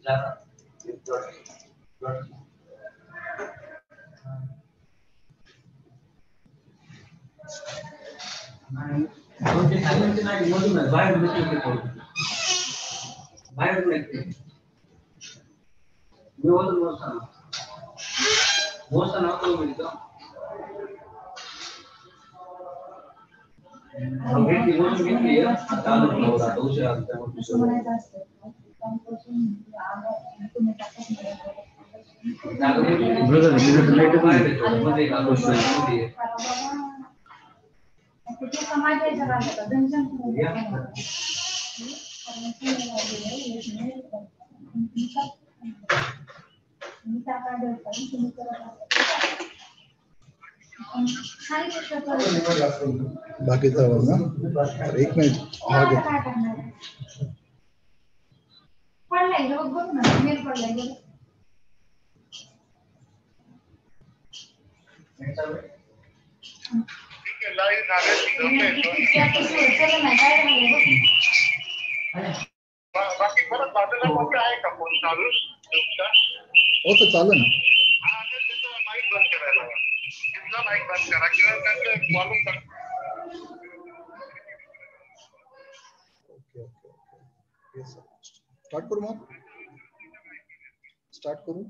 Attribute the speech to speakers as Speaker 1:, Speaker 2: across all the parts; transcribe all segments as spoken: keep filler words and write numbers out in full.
Speaker 1: बाकी था होगा एक मिनट आगे
Speaker 2: बाकी परत बाजूला कोणतं आहे का फोन चालू
Speaker 1: हो तो चालू ना
Speaker 2: माईक बंद करायला तिथला माईक बंद करा किंवा त्यांचं वॉल्यूम करा
Speaker 1: okay okay okay yes start करू मग स्टार्ट करू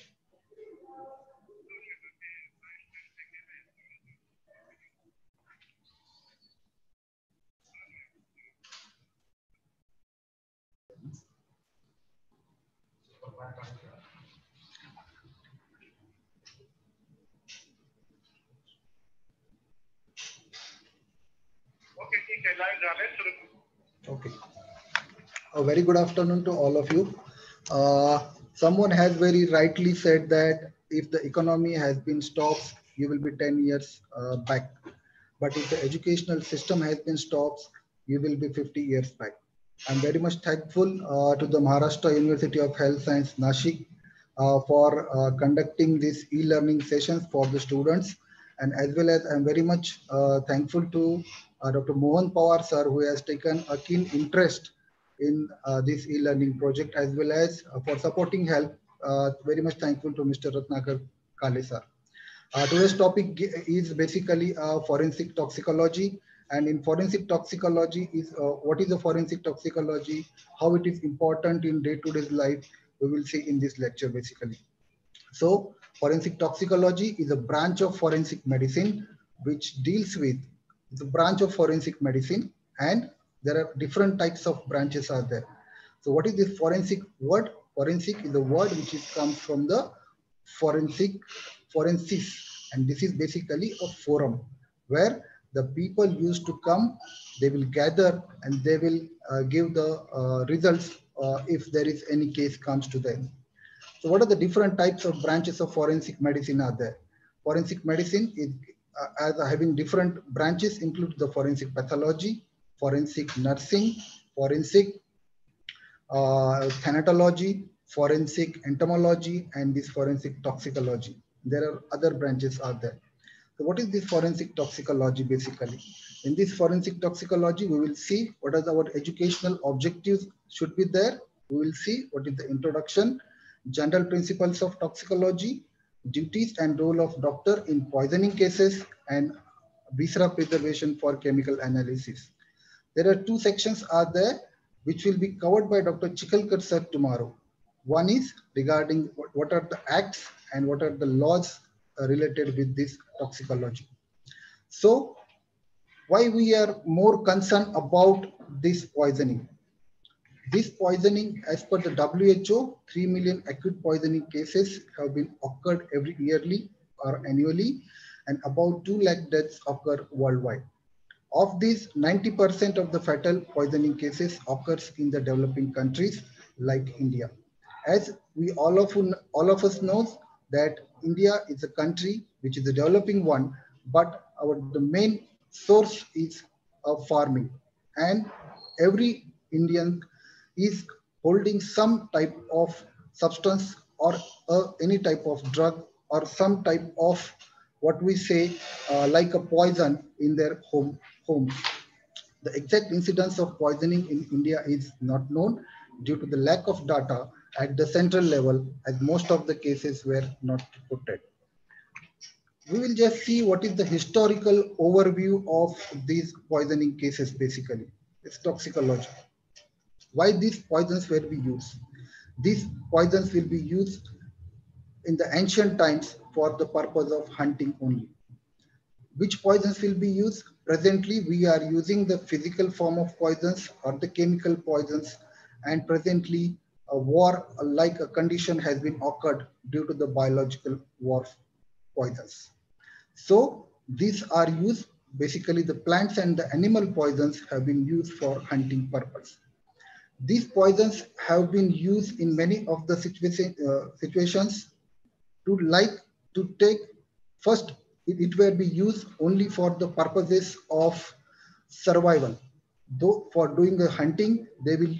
Speaker 1: Okay. A very good afternoon to all of you. Uh, someone has very rightly said that if the economy has been stopped, you will be ten years uh, back. But if the educational system has been stopped, you will be fifty years back. I'm very much thankful uh, to the Maharashtra University of Health Science, Nashik, uh, for uh, conducting these e-learning sessions for the students. And as well as I'm very much uh, thankful to uh, Doctor Mohan Pawar sir, who has taken a keen interest in uh, this e-learning project, as well as uh, for supporting help. Uh, very much thankful to Mister Ratnakar Kale sir. Uh, today's topic is basically uh, forensic toxicology. And in forensic toxicology is uh, what is the forensic toxicology, how it is important in day-to-day life, we will see in this lecture basically. So forensic toxicology is a branch of forensic medicine which deals with the branch of forensic medicine, and there are different types of branches are there. So what is this forensic word? Forensic is a word which is comes from the forensic forensis, and this is basically a forum where the people used to come, they will gather and they will uh, give the uh, results uh, if there is any case comes to them. So what are the different types of branches of forensic medicine are there? Forensic medicine is uh, as having different branches include the forensic pathology, forensic nursing, forensic uh, thanatology, forensic entomology, and this forensic toxicology. There are other branches are there. So what is this forensic toxicology basically? In this forensic toxicology, we will see what are our educational objectives should be there. We will see what is the introduction, general principles of toxicology, duties and role of doctor in poisoning cases, and viscera preservation for chemical analysis. There are two sections are there which will be covered by Doctor Chikalkar sir tomorrow. One is regarding what, what are the acts and what are the laws related with this toxicology. So why we are more concerned about this poisoning? This poisoning, as per the W H O, three million acute poisoning cases have been occurred every yearly or annually, and about two lakh deaths occur worldwide. Of these, ninety percent of the fatal poisoning cases occurs in the developing countries like India. As we all of, all of us knows that India is a country which is a developing one, but our the main source is of farming, and every Indian is holding some type of substance or uh, any type of drug or some type of what we say uh, like a poison in their home homes. The exact incidence of poisoning in India is not known due to the lack of data, at the central level, as most of the cases were not reported. We will just see what is the historical overview of these poisoning cases basically. It's toxicology. Why these poisons were be used? These poisons will be used in the ancient times for the purpose of hunting only. Which poisons will be used? Presently, we are using the physical form of poisons or the chemical poisons, and presently a war like a condition has been occurred due to the biological war poisons. So these are used, basically the plants and the animal poisons have been used for hunting purpose. These poisons have been used in many of the situation, uh, situations to like to take first it, it will be used only for the purposes of survival. Though for doing the hunting, they will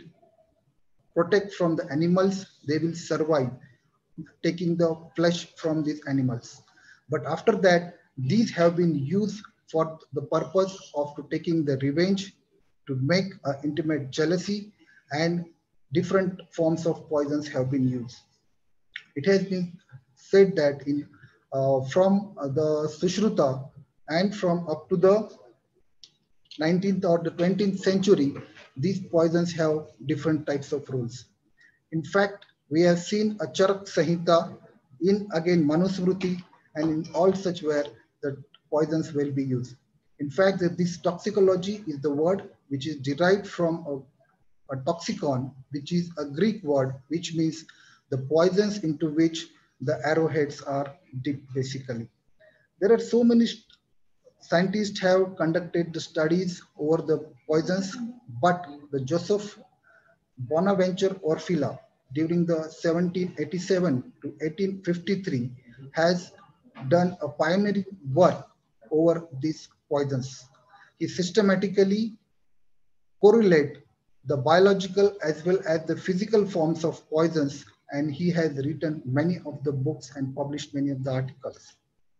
Speaker 1: protect from the animals, they will survive taking the flesh from these animals. But after that, these have been used for the purpose of to taking the revenge, to make uh, intimate jealousy, and different forms of poisons have been used. It has been said that in uh, from uh, the Sushruta and from up to the nineteenth or the twentieth century, these poisons have different types of rules. In fact, we have seen a Charak Samhita in again Manusmriti and in all such where the poisons will be used. In fact, that this toxicology is the word which is derived from a, a toxicon, which is a Greek word, which means the poisons into which the arrowheads are dipped basically. There are so many scientists have conducted the studies over the poisons, but the Joseph Bonaventure Orfila during the seventeen eighty-seven to eighteen fifty-three has done a pioneering work over these poisons. He systematically correlate the biological as well as the physical forms of poisons, and he has written many of the books and published many of the articles.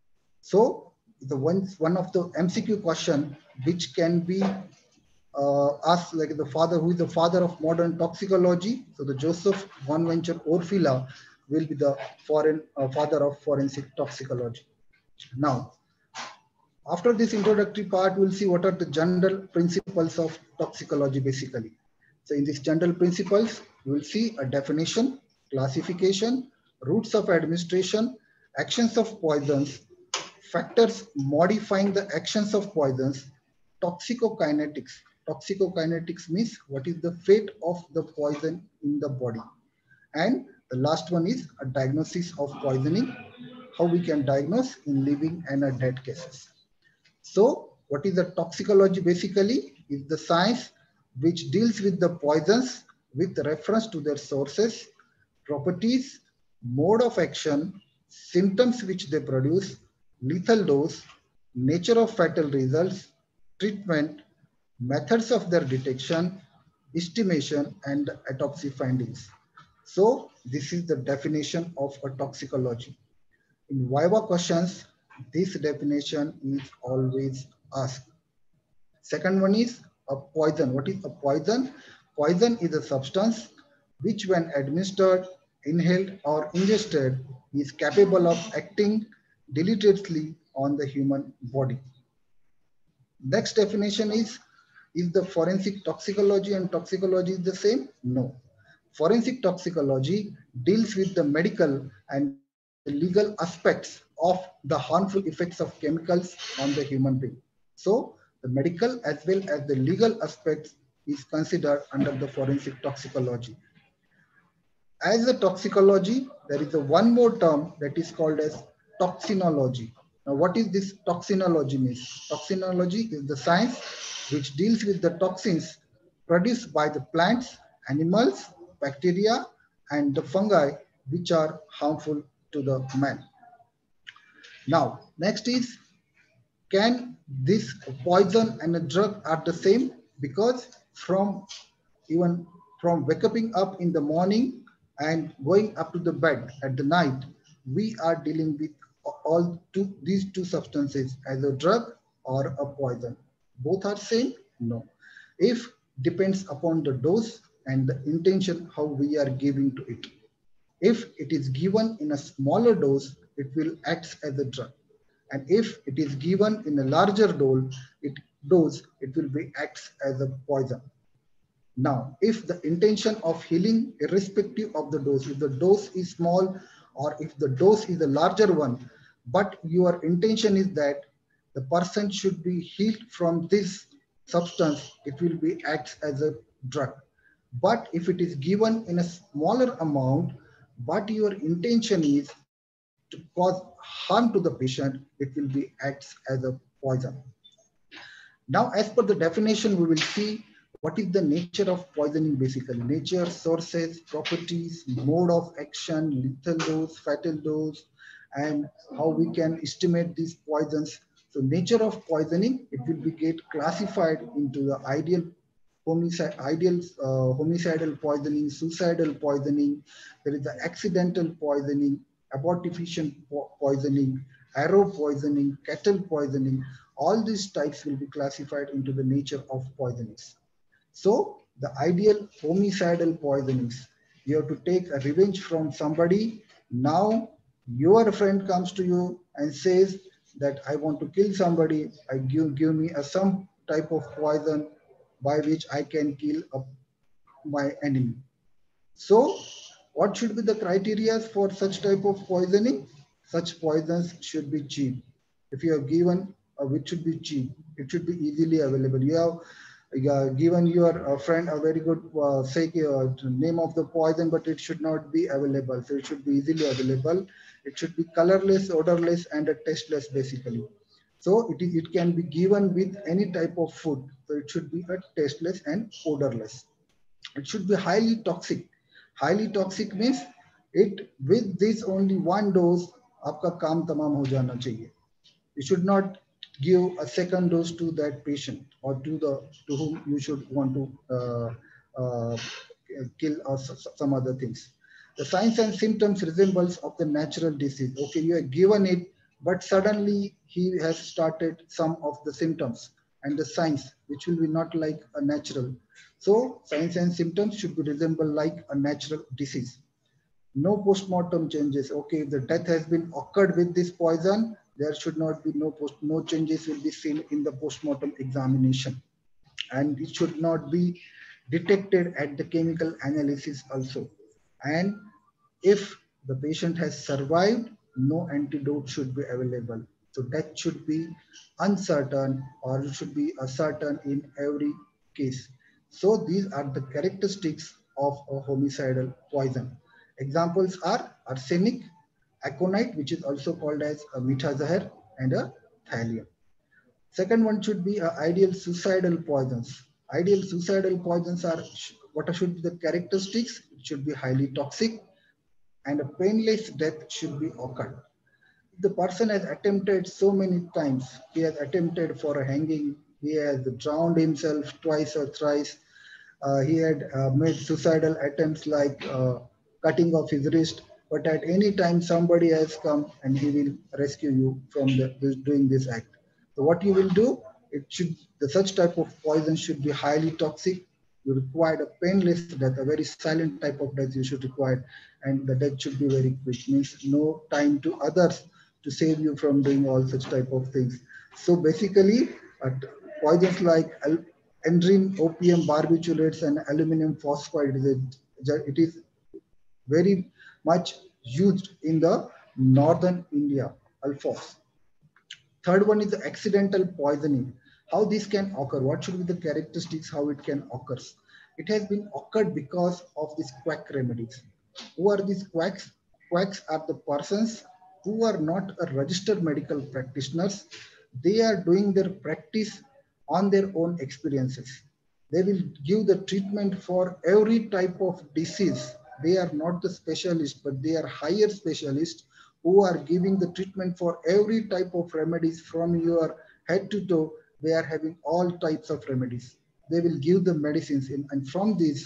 Speaker 1: So the one, one of the M C Q question which can be uh, asked, like the father, who is the father of modern toxicology. So the Joseph Bonaventure Orfila will be the foreign uh, father of forensic toxicology. Now, after this introductory part, we'll see what are the general principles of toxicology basically. So in these general principles, we'll see a definition, classification, routes of administration, actions of poisons, factors modifying the actions of poisons, toxicokinetics. Toxicokinetics means what is the fate of the poison in the body. And the last one is a diagnosis of poisoning, how we can diagnose in living and a dead cases. So what is the toxicology basically? Is the science which deals with the poisons with reference to their sources, properties, mode of action, symptoms which they produce, lethal dose, nature of fatal results, treatment, methods of their detection, estimation, and autopsy findings. So this is the definition of a toxicology. In Viva questions, this definition is always asked. Second one is a poison. What is a poison? Poison is a substance which when administered, inhaled or ingested is capable of acting deleteriously on the human body. Next definition is, is the forensic toxicology and toxicology is the same? No. Forensic toxicology deals with the medical and the legal aspects of the harmful effects of chemicals on the human being. So the medical as well as the legal aspects is considered under the forensic toxicology. As a toxicology, there is a one more term that is called as toxinology. Now, what is this toxinology means? Toxinology is the science which deals with the toxins produced by the plants, animals, bacteria, and the fungi which are harmful to the man. Now, next is, can this poison and a drug are the same? Because from even from waking up in the morning and going up to the bed at the night, we are dealing with all two, these two substances as a drug or a poison. Both are same? No. If depends upon the dose and the intention how we are giving to it. If it is given in a smaller dose, it will act as a drug. And if it is given in a larger dose, it dose, it will be acts as a poison. Now, if the intention of healing, irrespective of the dose, if the dose is small or if the dose is a larger one, but your intention is that the person should be healed from this substance, it will be acts as a drug. But if it is given in a smaller amount, but your intention is to cause harm to the patient, it will be acts as a poison. Now, as per the definition, we will see what is the nature of poisoning basically. Nature, sources, properties, mode of action, lethal dose, fatal dose, and how we can estimate these poisons. So nature of poisoning, it will be get classified into the ideal homicide, ideal uh, homicidal poisoning, suicidal poisoning. There is the accidental poisoning, abortifacient po poisoning, arrow poisoning, cattle poisoning. All these types will be classified into the nature of poisonings. So the ideal homicidal poisonings, you have to take a revenge from somebody. Now your friend comes to you and says that I want to kill somebody. I give, give me a, some type of poison by which I can kill a, my enemy. So what should be the criteria for such type of poisoning? Such poisons should be cheap. If you have given, uh, which should be cheap, it should be easily available. You have uh, given your uh, friend a very good uh, say, uh, name of the poison, but it should not be available. So it should be easily available. It should be colorless, odorless, and a tasteless basically. So it, is, it can be given with any type of food. So it should be a tasteless and odorless. It should be highly toxic. Highly toxic means it with this only one dose, आपका काम तमाम हो जाना चाहिए. You should not give a second dose to that patient or to the to whom you should want to uh, uh, kill or some other things. The signs and symptoms resembles of the natural disease. Okay, you have given it, but suddenly he has started some of the symptoms and the signs which will be not like a natural. So signs and symptoms should be resemble like a natural disease. No postmortem changes. Okay, if the death has been occurred with this poison, there should not be no post, no changes will be seen in the postmortem examination, and it should not be detected at the chemical analysis also. And if the patient has survived, no antidote should be available. So death should be uncertain or it should be a certain in every case. So these are the characteristics of a homicidal poison. Examples are arsenic, aconite, which is also called as a meetha zahar, and a thallium. Second one should be uh, ideal suicidal poisons. Ideal suicidal poisons are what should be the characteristics? It should be highly toxic and a painless death should be occurred. The person has attempted so many times. He has attempted for a hanging. He has drowned himself twice or thrice. Uh, he had uh, made suicidal attempts like uh, cutting off his wrist. But at any time, somebody has come and he will rescue you from the, this, doing this act. So what you will do, it should the such type of poison should be highly toxic. You require a painless death, a very silent type of death you should require, and the death should be very quick. Means no time to others to save you from doing all such type of things. So basically, uh, poisons like endrine, opium, barbiturates, and aluminum phosphide, it is very much used in the northern India, alphos. Third one is the accidental poisoning. How this can occur? What should be the characteristics? How it can occur? It has been occurred because of these quack remedies. Who are these quacks? Quacks are the persons who are not a registered medical practitioners. They are doing their practice on their own experiences. They will give the treatment for every type of disease. They are not the specialists, but they are higher specialists who are giving the treatment for every type of remedies from your head to toe. They are having all types of remedies. They will give the medicines in, and from these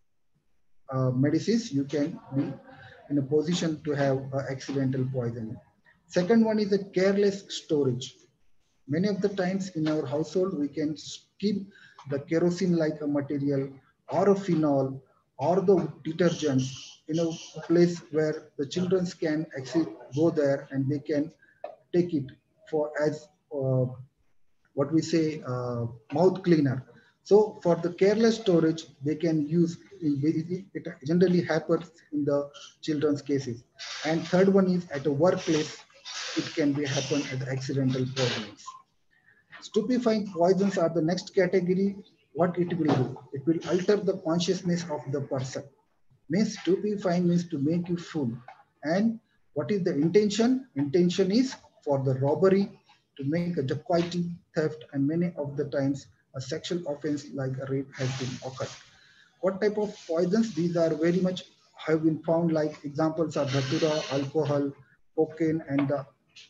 Speaker 1: uh, medicines, you can be in a position to have uh, accidental poisoning. Second one is a careless storage. Many of the times in our household, we can keep the kerosene like a material or a phenol or the detergents in a place where the children can actually go there and they can take it for as uh, what we say uh, mouth cleaner. So for the careless storage, they can use it, it generally happens in the children's cases. And third one is at a workplace, it can be happen as accidental poisonings. Stupefying poisons are the next category. What it will do? It will alter the consciousness of the person. Means stupefying means to make you fool. And what is the intention? Intention is for the robbery, to make a dacoity, theft, and many of the times a sexual offense like a rape has been occurred. What type of poisons? These are very much have been found, like examples are dhatura, alcohol, cocaine, and the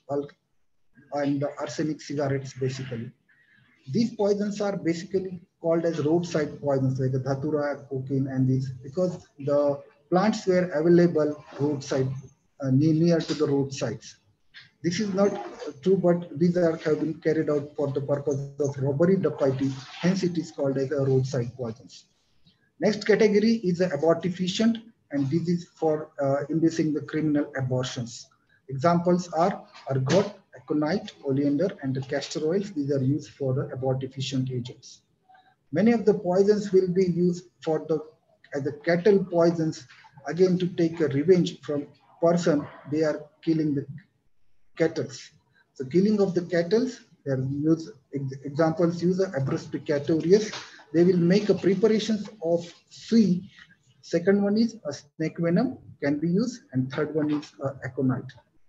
Speaker 1: and the arsenic cigarettes basically. These poisons are basically called as roadside poisons like the dhatura, cocaine, and these because the plants were available roadside, uh, near, near to the roadsides. This is not true, but these are have been carried out for the purpose of robbery, dacoity. Hence, it is called as a roadside poisons. Next category is the abortifacient, and this is for uh, inducing the criminal abortions. Examples are ergot, aconite, oleander, and the castor oils. These are used for the abortifacient agents. Many of the poisons will be used for the as the cattle poisons, again to take a revenge from person they are killing the cattle. So killing of the cattle, they use examples use the Abrus picatorius. They will make a preparations of suet. Second one is a snake venom can be used, and third one is uh, aconite.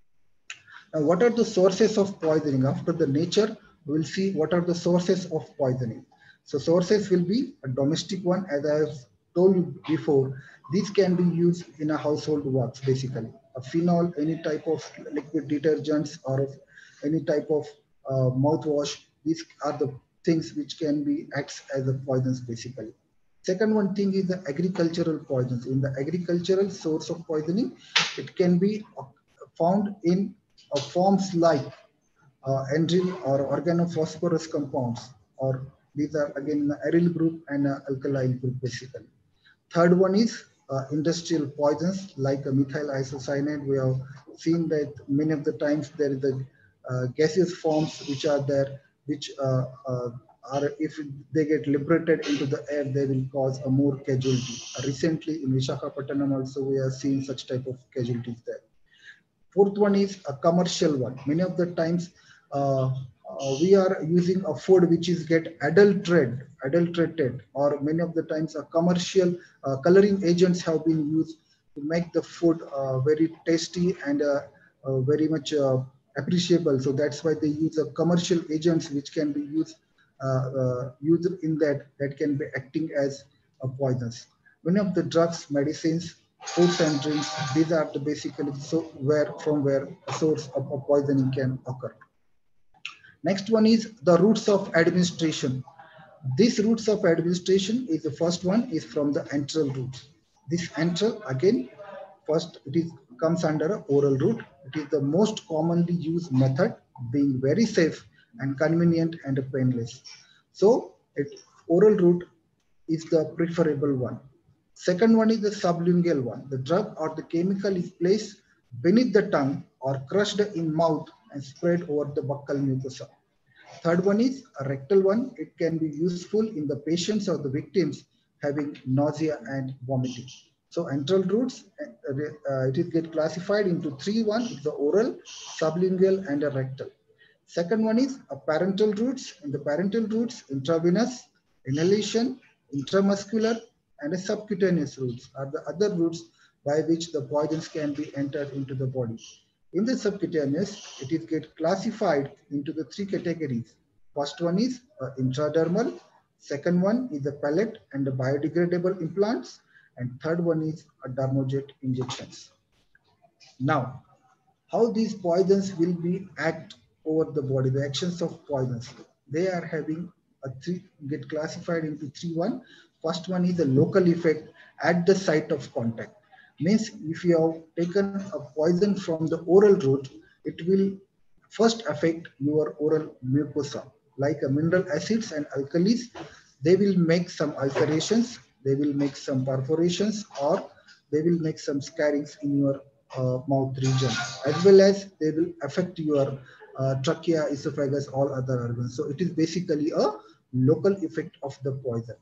Speaker 1: Now, what are the sources of poisoning? After the nature, we will see what are the sources of poisoning. So sources will be a domestic one, as I have told you before. These can be used in a household works, basically. A phenol, any type of liquid detergents, or any type of uh, mouthwash. These are the things which can be acts as a poisons, basically. Second one thing is the agricultural poisons. In the agricultural source of poisoning, it can be found in uh, forms like uh, enzyme or organophosphorus compounds, or these are again the aryl group and uh, alkyl group basically. Third one is uh, industrial poisons like uh, methyl isocyanate. We have seen that many of the times there is the uh, gaseous forms which are there, which uh, uh, are, if they get liberated into the air, they will cause a more casualty. Uh, recently in Visakhapatnam also we are seeing such type of casualties there. Fourth one is a commercial one. Many of the times uh, uh, we are using a food which is get adulterated, adulterated, or many of the times a commercial uh, coloring agents have been used to make the food uh, very tasty and uh, uh, very much uh, appreciable. So that's why they use a commercial agents which can be used uh, uh, used in that that can be acting as a poisons. Many of the drugs, medicines, foods and drinks, these are the basically so where from where a source of, of poisoning can occur. Next one is the routes of administration. These routes of administration is the first one is from the enteral route. This enteral again, first it is comes under a oral route. It is the most commonly used method, being very safe and convenient and painless. So it oral route is the preferable one. Second one is the sublingual one. The drug or the chemical is placed beneath the tongue or crushed in mouth and spread over the buccal mucosa. Third one is a rectal one. It can be useful in the patients or the victims having nausea and vomiting. So enteral routes, uh, it is get classified into three. One is the oral, sublingual, and a rectal. Second one is a parental routes. In the parental routes, intravenous, inhalation, intramuscular, and a subcutaneous routes are the other routes by which the poisons can be entered into the body. In the subcutaneous, it is get classified into the three categories. First one is uh, intradermal. Second one is the pellet and the biodegradable implants. And third one is a dermojet injections. Now, how these poisons will be act over the body, the actions of poisons. They are having a three, get classified into three. One. First one is the local effect at the site of contact. Means if you have taken a poison from the oral route, it will first affect your oral mucosa, like a mineral acids and alkalis. They will make some ulcerations, they will make some perforations, or they will make some scarrings in your uh, mouth region, as well as they will affect your uh, trachea, esophagus, all other organs. So it is basically a local effect of the poison.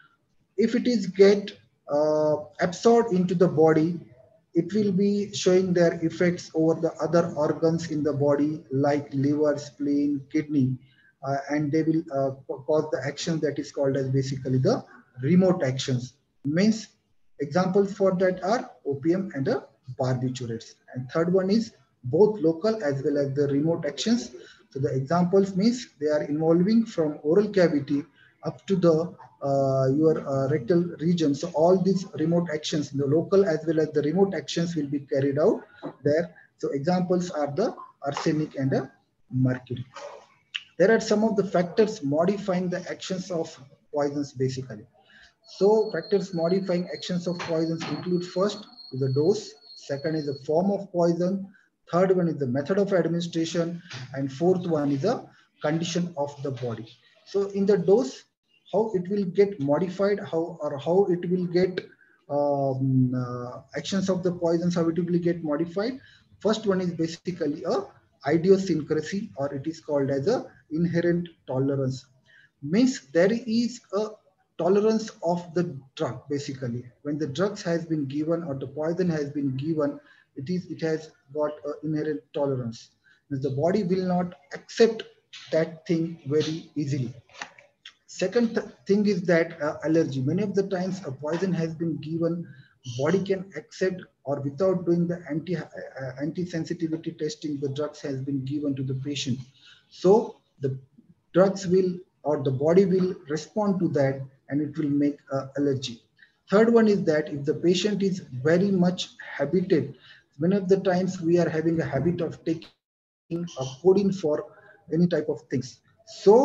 Speaker 1: If it is get uh, absorbed into the body, it will be showing their effects over the other organs in the body like liver, spleen, kidney, uh, and they will uh, cause the action that is called as basically the remote actions. Means examples for that are opium and the barbiturates. And third one is both local as well as the remote actions. So the examples means they are involving from oral cavity up to the uh, your uh, rectal region. So all these remote actions, the local as well as the remote actions will be carried out there. So examples are the arsenic and the mercury. There are some of the factors modifying the actions of poisons basically. So factors modifying actions of poisons include first is the dose, second is the form of poison, third one is the method of administration, and fourth one is the condition of the body. So in the dose, how it will get modified, how or how it will get um, uh, actions of the poisons, how it will get modified. First one is basically a idiosyncrasy, or it is called as a inherent tolerance. Means there is a tolerance of the drug basically. When the drugs has been given or the poison has been given, it is it has got an inherent tolerance. Means the body will not accept that thing very easily. Second th thing is that uh, allergy. Many of the times a poison has been given, body can accept, or without doing the anti uh, anti sensitivity testing, the drugs has been given to the patient. So the drugs will, or the body will respond to that, and it will make uh, allergy. Third one is that if the patient is very much habited, many of the times we are having a habit of taking a codeine for any type of things. So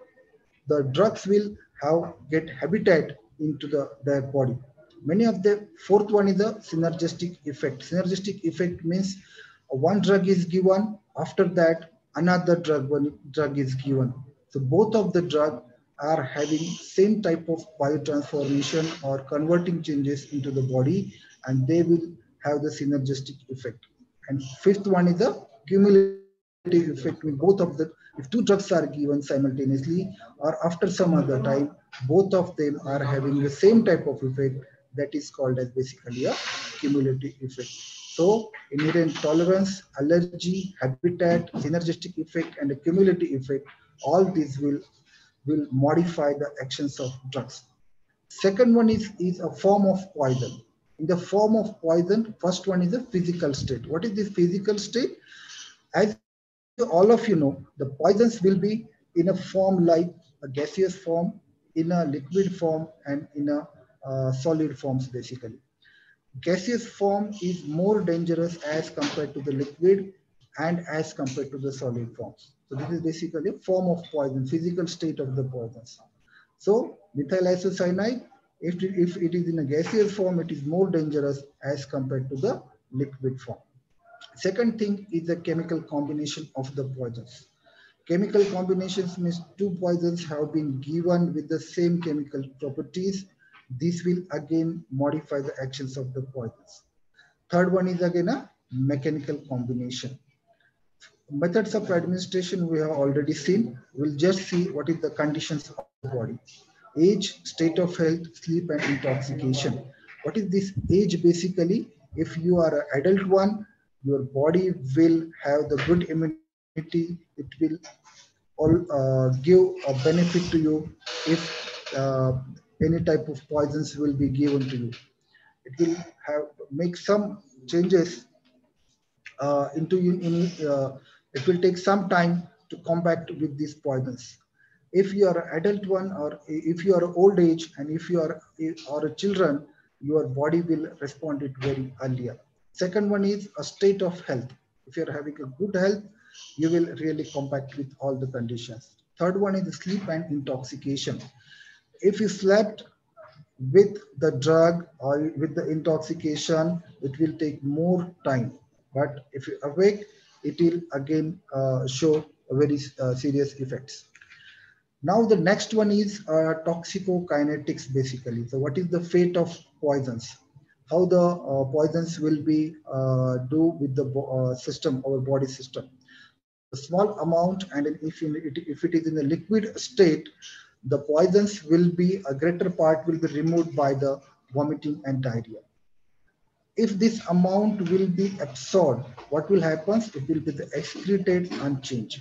Speaker 1: the drugs will have get habitat into the their body. Many of the fourth one is the synergistic effect. Synergistic effect means one drug is given, after that another drug one drug is given. So both of the drug are having same type of biotransformation or converting changes into the body, and they will have the synergistic effect. And fifth one is the cumulative effect with both of the, if two drugs are given simultaneously or after some other time, both of them are having the same type of effect, that is called as basically a cumulative effect. So inherent tolerance, allergy, habitat, synergistic effect, and a cumulative effect, all these will will modify the actions of drugs. Second one is, is a form of poison. In the form of poison, first one is a physical state. What is this physical state? As all of you know, the poisons will be in a form like a gaseous form, in a liquid form, and in a uh, solid forms basically. Gaseous form is more dangerous as compared to the liquid and as compared to the solid forms. So this is basically a form of poison, physical state of the poisons. So methyl isocyanide, if it, if it is in a gaseous form, it is more dangerous as compared to the liquid form. Second thing is the chemical combination of the poisons. Chemical combinations means two poisons have been given with the same chemical properties. This will again modify the actions of the poisons. Third one is again a mechanical combination. Methods of administration we have already seen. We'll just see what is the conditions of the body. Age, state of health, sleep, and intoxication. What is this age basically? If you are an adult one, your body will have the good immunity. It will all uh, give a benefit to you if uh, any type of poisons will be given to you. It will have make some changes uh, into you. In, uh, it will take some time to combat with these poisons. If you are an adult one, or if you are old age, and if you are or a children, your body will respond it very earlier. Second one is a state of health. If you are having a good health, you will really combat with all the conditions. Third one is sleep and intoxication. If you slept with the drug or with the intoxication, it will take more time. But if you awake, it will again uh, show a very uh, serious effects. Now the next one is uh, toxicokinetics basically. So what is the fate of poisons? how the uh, poisons will be uh, do with the uh, system, our body system. So the small amount, and if, in it, if it is in a liquid state, the poisons will be, a greater part will be removed by the vomiting and diarrhea. If this amount will be absorbed, what will happen? It will be the excreted unchanged.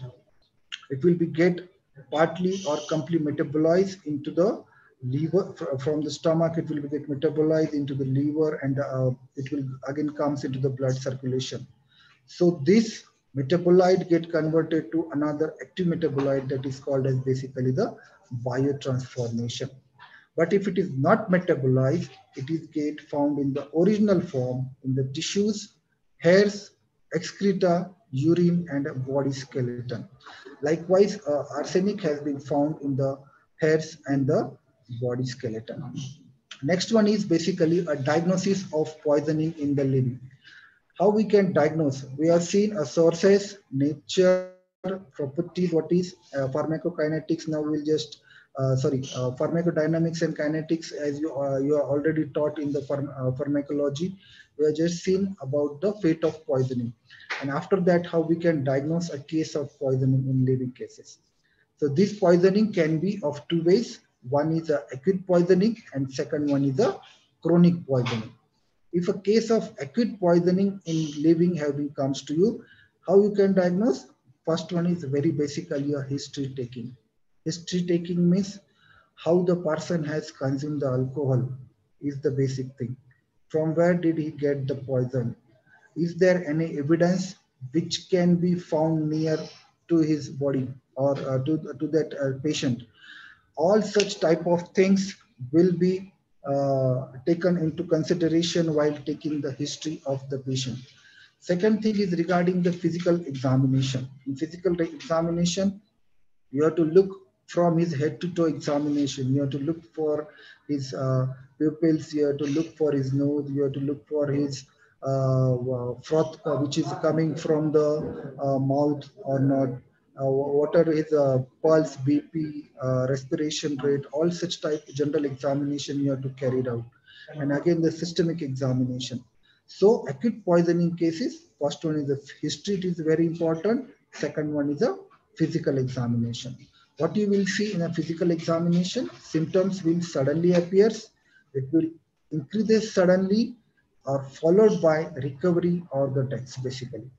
Speaker 1: It will be get partly or completely metabolized into the liver from the stomach. It will be get metabolized into the liver, and uh, it will again comes into the blood circulation. So this metabolite get converted to another active metabolite that is called as basically the biotransformation. But if it is not metabolized, it is get found in the original form in the tissues, hairs, excreta, urine, and body skeleton. Likewise, uh, arsenic has been found in the hairs and the body skeleton. Next one is basically a diagnosis of poisoning in the living. How we can diagnose? We have seen a sources, nature, properties, what is uh, pharmacokinetics. Now we'll just uh, sorry, uh, pharmacodynamics and kinetics, as you uh, you are already taught in the pharm uh, pharmacology. We have just seen about the fate of poisoning, and after that, how we can diagnose a case of poisoning in living cases. So this poisoning can be of two ways. One is a acute poisoning, and second one is a chronic poisoning. If a case of acute poisoning in living having comes to you, how you can diagnose? First one is very basically a history taking. History taking means how the person has consumed the alcohol is the basic thing. From where did he get the poison? Is there any evidence which can be found near to his body or uh, to, to that uh, patient? All such type of things will be uh, taken into consideration while taking the history of the patient. Second thing is regarding the physical examination. In physical examination, you have to look from his head to toe examination. You have to look for his uh, pupils. You have to look for his nose. You have to look for his uh, uh, froth, uh, which is coming from the uh, mouth or not. Uh, what are his uh, pulse, B P, uh, respiration rate, all such type general examination you have to carry it out. And again, the systemic examination. So acute poisoning cases, first one is the history, it is very important. Second one is a physical examination. What you will see in a physical examination, symptoms will suddenly appear. It will increase suddenly or followed by recovery or the death basically.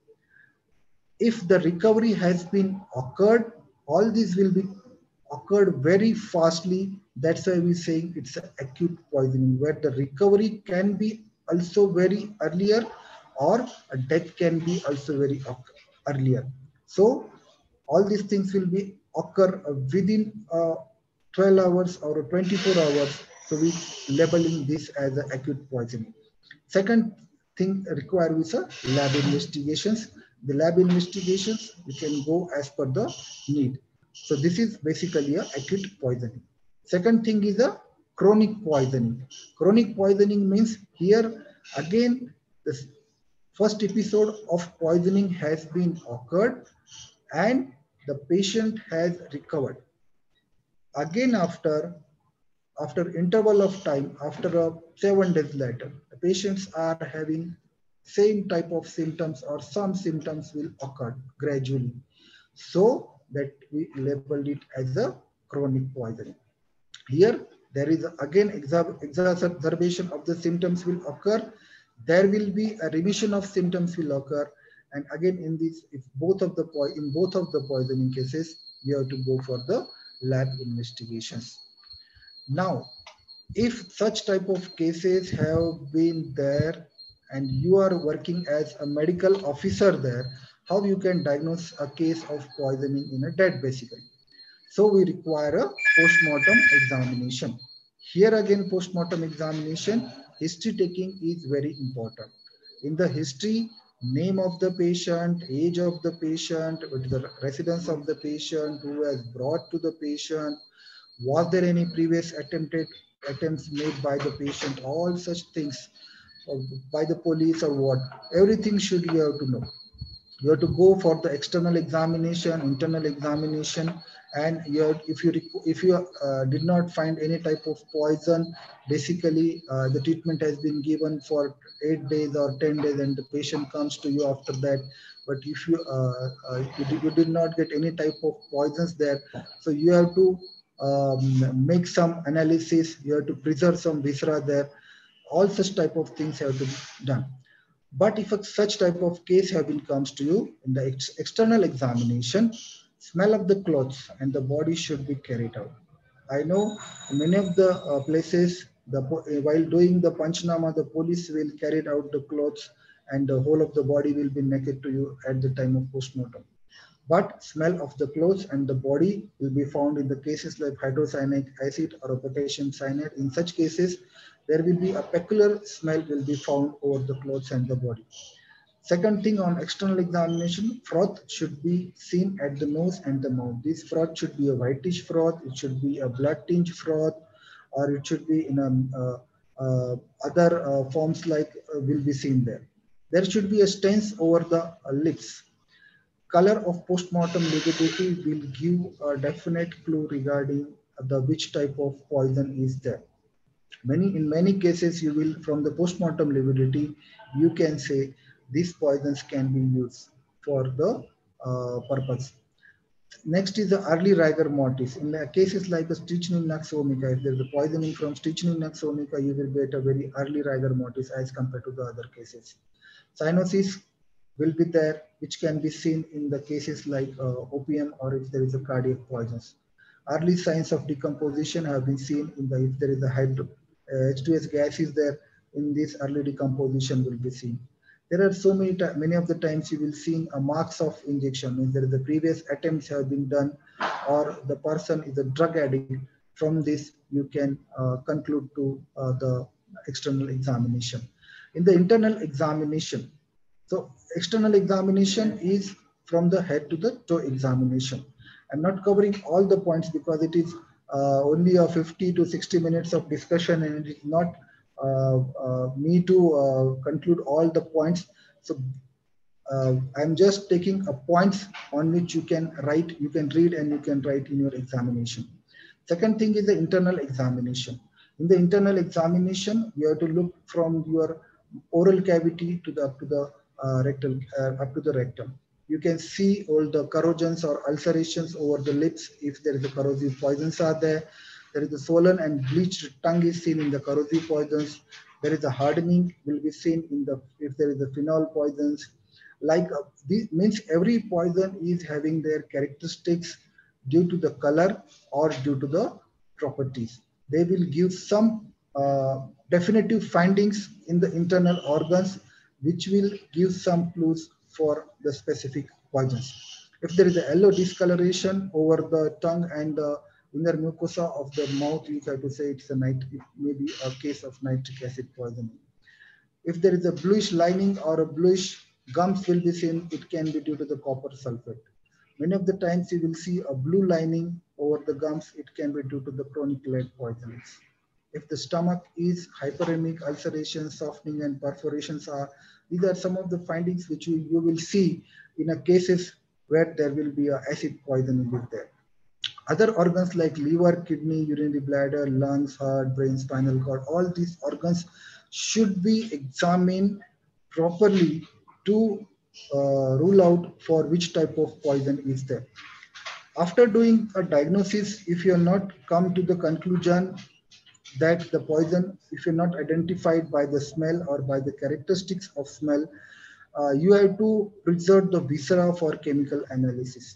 Speaker 1: If the recovery has been occurred, all these will be occurred very fastly. That's why we saying it's an acute poisoning, where the recovery can be also very earlier, or a death can be also very earlier. So all these things will be occur within uh, twelve hours or twenty-four hours. So we labeling this as an acute poisoning. Second thing required is a lab investigations. The lab investigations, we can go as per the need. So this is basically a acute poisoning. Second thing is a chronic poisoning. Chronic poisoning means here again the first episode of poisoning has been occurred and the patient has recovered. Again after after interval of time, after a seven days later, the patients are having same type of symptoms or some symptoms will occur gradually. So that we labeled it as a chronic poisoning. Here, there is again exacerbation of the symptoms will occur. There will be a remission of symptoms will occur. And again, in this, if both of the in both of the poisoning cases, we have to go for the lab investigations. Now, if such type of cases have been there and you are working as a medical officer there, how you can diagnose a case of poisoning in a dead basically. So we require a post-mortem examination. Here again, post-mortem examination, history taking is very important. In the history, name of the patient, age of the patient, the residence of the patient, who has brought to the patient, was there any previous attempted attempts made by the patient, all such things, or by the police or what, everything should you have to know. You have to go for the external examination, internal examination, and you have, if you if you uh, did not find any type of poison, basically uh, the treatment has been given for eight days or ten days, and the patient comes to you after that. But if you uh, uh, you, did, you did not get any type of poisons there, so you have to um, make some analysis. You have to preserve some viscera there. All such type of things have to be done. But if a such type of case have been comes to you in the ex external examination, smell of the clothes and the body should be carried out. I know many of the uh, places, the while doing the panchnama, the police will carry out the clothes and the whole of the body will be naked to you at the time of postmortem. But smell of the clothes and the body will be found in the cases like hydrocyanic acid or potassium cyanide. In such cases, there will be a peculiar smell will be found over the clothes and the body. Second thing on external examination, froth should be seen at the nose and the mouth. This froth should be a whitish froth, it should be a blood tinge froth, or it should be in a, uh, uh, other uh, forms like uh, will be seen there. There should be a stains over the uh, lips. Color of postmortem lividity will give a definite clue regarding the which type of poison is there. Many in many cases, you will from the postmortem lividity, you can say these poisons can be used for the uh, purpose. Next is the early rigor mortis. In the cases like the strychnine nux vomica, if there is a poisoning from strychnine nux vomica, you will get a very early rigor mortis as compared to the other cases. Cyanosis will be there, which can be seen in the cases like uh, opium or if there is a cardiac poisons. Early signs of decomposition have been seen in the if there is a hydro, uh, H two S gas is there, in this early decomposition will be seen. There are so many many of the times you will see a marks of injection, means there is the previous attempts have been done or the person is a drug addict. From this you can uh, conclude to uh, the external examination. In the internal examination, so external examination is from the head to the toe examination. I'm not covering all the points because it is uh, only a fifty to sixty minutes of discussion, and it is not uh, uh, me to uh, conclude all the points. So uh, I'm just taking a points on which you can write, you can read and you can write in your examination. Second thing is the internal examination. In the internal examination, you have to look from your oral cavity to the up to the uh, rectal, uh, up to the rectum. You can see all the corrosions or ulcerations over the lips if there is a corrosive poisons are there. There is a swollen and bleached tongue is seen in the corrosive poisons. There is a hardening will be seen in the if there is a phenol poisons. Like uh, this means every poison is having their characteristics due to the color or due to the properties. They will give some uh, definitive findings in the internal organs, which will give some clues for the specific poisons. If there is a yellow discoloration over the tongue and the inner mucosa of the mouth, you have to say it's a night, it may be a case of nitric acid poisoning. If there is a bluish lining or a bluish gums will be seen, it can be due to the copper sulfate. Many of the times you will see a blue lining over the gums, it can be due to the chronic lead poisonings. If the stomach is hyperemic, ulceration, softening and perforations are, these are some of the findings which you, you will see in a cases where there will be a acid poisoning with there. Other organs like liver, kidney, urinary bladder, lungs, heart, brain, spinal cord, all these organs should be examined properly to uh, rule out for which type of poison is there. After doing a diagnosis, if you are not come to the conclusion that the poison, if you're not identified by the smell or by the characteristics of smell, uh, you have to preserve the viscera for chemical analysis.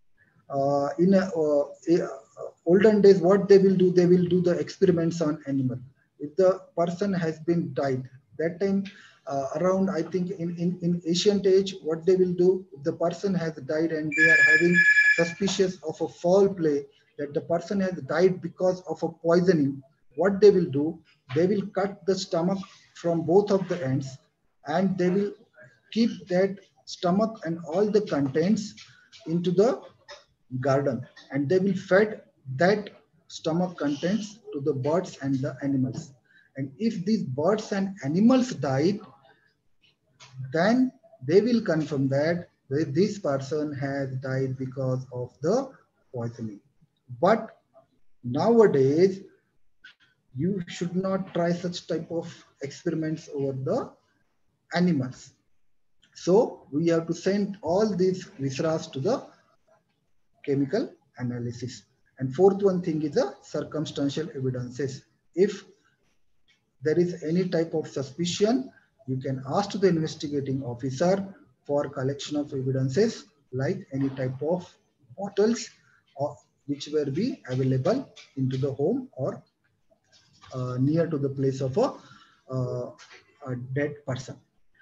Speaker 1: Uh, in a, uh, a, olden days, what they will do, they will do the experiments on animal. If the person has been died, that time uh, around, I think in, in, in ancient age, what they will do, if the person has died and they are having suspicious of a foul play, that the person has died because of a poisoning, what they will do, they will cut the stomach from both of the ends and they will keep that stomach and all the contents into the garden, and they will feed that stomach contents to the birds and the animals. And if these birds and animals died, then they will confirm that this person has died because of the poisoning. But nowadays, you should not try such type of experiments over the animals. So we have to send all these visceras to the chemical analysis. And fourth one thing is the circumstantial evidences. If there is any type of suspicion, you can ask to the investigating officer for collection of evidences like any type of bottles or which were be available into the home or uh, near to the place of a, uh, a dead person.